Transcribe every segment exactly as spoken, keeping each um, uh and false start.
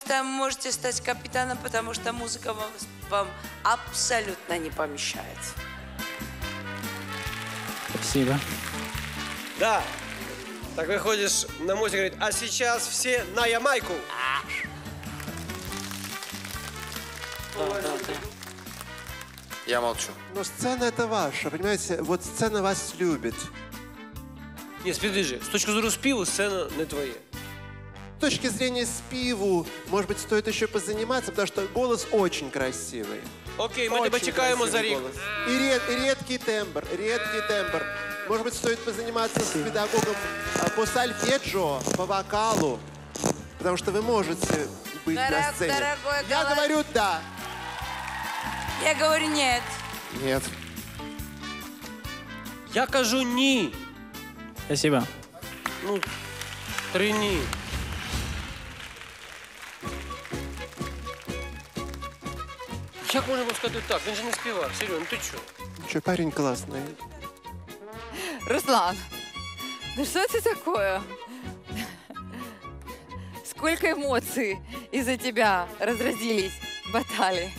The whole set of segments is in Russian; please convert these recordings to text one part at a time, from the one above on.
что можете стать капитаном, потому что музыка вам, вам абсолютно не помешает. Спасибо. Да. Так выходишь на мостик и говорит, а сейчас все на Ямайку. Да, да, да. Я молчу. Но сцена это ваша, понимаете? Вот сцена вас любит. Ні, підожди, з точки зору співу сцена не твоя. С точки зрения спиву, может быть, стоит еще позаниматься, потому что голос очень красивый. Окей, ми тебе чекаємо за рік. И, ред, и редкий тембр, редкий тембр. Может быть, стоит позаниматься с педагогом а, по сольфеджио, по вокалу, потому что вы можете быть Дорог, на сцене. дорогой, Я голос... говорю да. Я говорю нет. Нет. Я кажу ні. Спасибо. Ну, три ні. Як можна було сказати так? Він же не співав. Серйозно, ти чого? Че, парень классный. Руслан, ну что это такое? Сколько эмоций из-за тебя разразились баталии.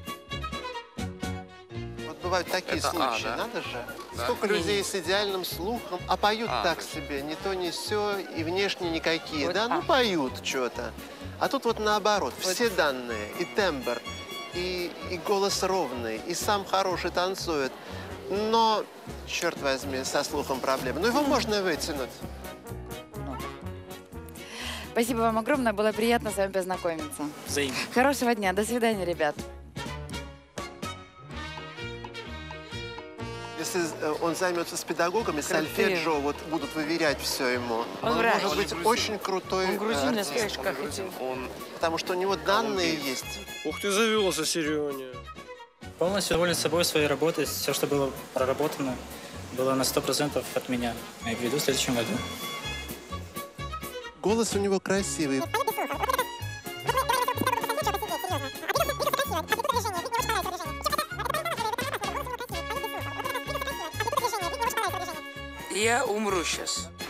Вот бывают такие Это случаи, А, да? надо же. Да. Сколько людей с идеальным слухом, а поют А, так то есть. себе, ни то, ни сё, и внешне никакие, Вот да? А. Ну, поют что-то. А тут вот наоборот, Вот. все данные, и тембр, и, и голос ровный, и сам хороший танцует. Но, черт возьми, со слухом проблемы. Но его можно вытянуть. Спасибо вам огромное, было приятно с вами познакомиться. Взаимно. Хорошего дня, до свидания, ребят. Если э, он займется с педагогами, сольфеджио, вот будут выверять все ему. Он Он, врач. может быть очень крутой Он грузин, э, я артист, скажешь, как эти. Он... потому что у него данные есть. Ух ти, завелся, Сереня. Полностью доволен собой, своей работой. Все, что было проработано, было на сто процентов от меня. Я веду в следующем году. Голос у него красивый. Я умру сейчас.